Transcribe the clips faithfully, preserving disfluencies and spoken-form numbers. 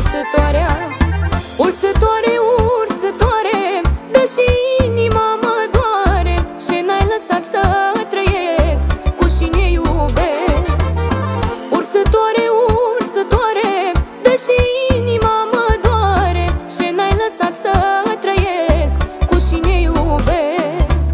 ursătoarea. Ursătoare, ursătoare, dă și inima mă doare, și n-ai lăsat să trăiesc cu cine iubesc. Ursătoare, ursătoare, dă și inima mă doare, și n-ai lăsat să trăiesc cu cine iubesc.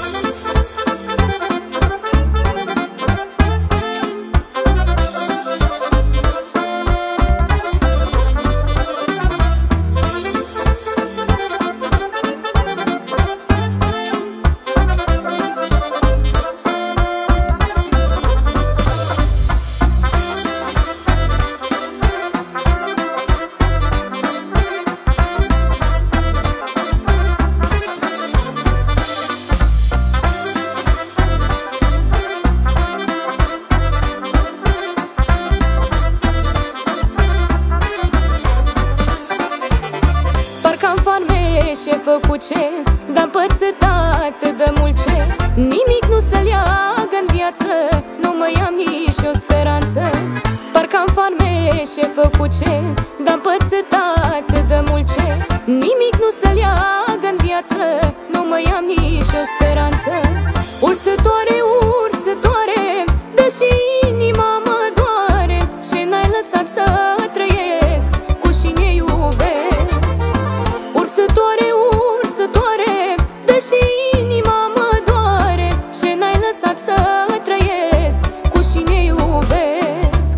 Și-e făcut ce, dar pățit atât de mult ce nimic nu se leagă în viață, nu mai am nici o speranță. Parcă-am farme și-e făcut ce, dar pățit atât de mult ce nimic nu se leagă în viață, nu mai am nici o speranță. Ursătoare, ursătoare, dă și inima mă doare, și n-ai lăsat să trăiesc cu cine iubesc. Ursătoare, ursătoare, dă și inima mă doare, și n-ai lăsat să trăiesc cu cine iubesc.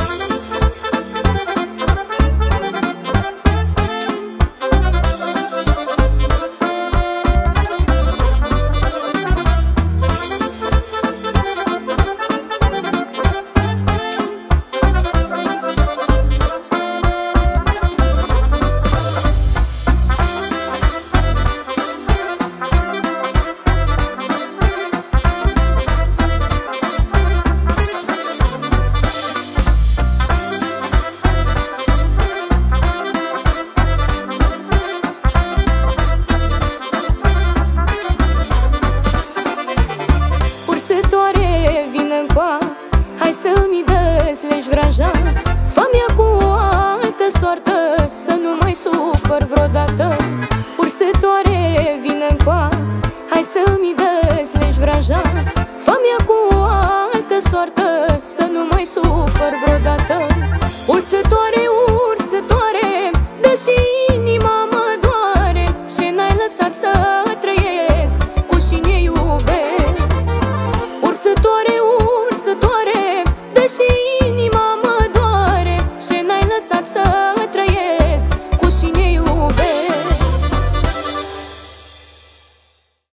Hai să-mi dezlegi vraja, fă-mi cu o altă soartă, să nu mai sufăr vreodată. Ursătoare, vine-n coa, hai să-mi dezlegi vraja, fă-mi cu o altă soartă, să nu mai sufăr vreodată. Ursătoare, ursătoare, dă și inima mă doare, și n-ai lăsat să